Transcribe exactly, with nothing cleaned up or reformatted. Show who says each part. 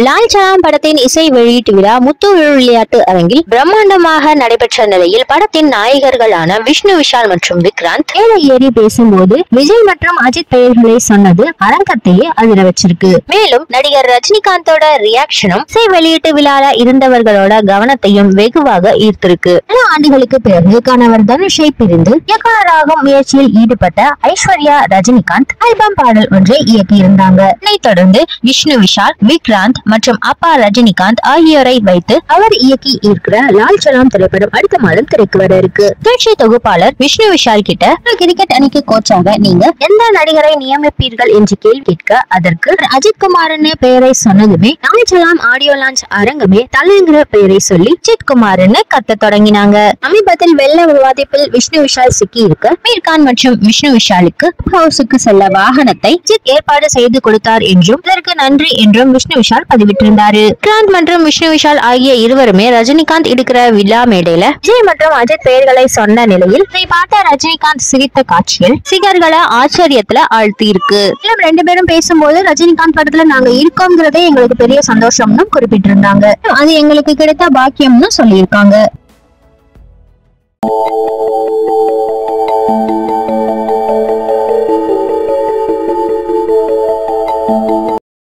Speaker 1: லால் சலாம் படத்தின் இசை வெளியீட்டு விழா முத்து விளையாட்டு அரங்கில் பிரம்மாண்டமாக நடைபெற்ற நிலையில் படத்தின் நாயகர்களான விஷ்ணு விஷால் மற்றும் விக்ராந்த் மேலே ஏறி பேசும்போது விஜய் மற்றும் அஜித் பெயர்களை சொன்னது அரங்கத்தையே அதிர வச்சிருக்கு. மேலும் நடிகர் ரஜினிகாந்தோட ரியாக்ஷனும் இசை வெளியீட்டு விழால இருந்தவர்களோட கவனத்தையும் வெகுவாக ஈர்த்திருக்கு. பல ஆண்டுகளுக்கு பிறகு கணவர் தனுஷை பிரிந்து இயக்குனராகும் முயற்சியில் ஈடுபட்ட ஐஸ்வர்யா ரஜினிகாந்த் ஆல்பம் பாடல் ஒன்றை இயக்கியிருந்தாங்க. இதனைத் தொடர்ந்து விஷ்ணு விஷால், விக்ராந்த் மற்றும் அப்பா ரஜினிகாந்த் ஆகியோரை வைத்து அவர் இயக்கி இருக்கிற லால் சலாம் திரைப்படம் அடுத்த மாதம் திரைக்கு வர இருக்கு. நிகழ்ச்சி தொகுப்பாளர் விஷ்ணு விஷால் கிட்ட கிரிக்கெட் அணிக்கு கோச்சாக நீங்க எந்த நடிகரை நியமிப்பீர்கள் என்று கேள்வி கேட்க அதற்கு அஜித் குமார்னு பெயரை சொன்னதுமே லால் சலாம் ஆடியோ லான்ச் அரங்கமே தலைங்கிற பெயரை சொல்லி அஜித் குமார்னு கத்த தொடங்கினாங்க. சமீபத்தில் வெள்ள விவாதிப்பில் விஷ்ணு விஷால் சிக்கி இருக்க மீர்கான் மற்றும் விஷ்ணு விஷாலுக்கு ஹவுஸுக்கு செல்ல வாகனத்தை அஜித் ஏற்பாடு செய்து கொடுத்தார் என்றும் இதற்கு நன்றி என்றும் விஷ்ணு விஷால் பதிவிட்டிருந்தாரு. விக்ராந்த் மற்றும் விஷ்ணு விஷால் ஆகிய இருவருமே ரஜினிகாந்த் இருக்கிற விழா மேடையில விஜய் மற்றும் அஜித் பெயர்களை சொன்ன நிலையில் இதை பார்த்த ரஜினிகாந்த் சிரித்த காட்சியில் ரசிகர்களை ஆச்சரியத்துல ஆழ்த்தி இருக்கு. ரெண்டு பேரும் பேசும்போது ரஜினிகாந்த் படத்துல நாங்க இருக்கோங்கிறதே எங்களுக்கு பெரிய சந்தோஷம்னு குறிப்பிட்டிருந்தாங்க. அது எங்களுக்கு கிடைத்த பாக்கியம்னு சொல்லியிருக்காங்க.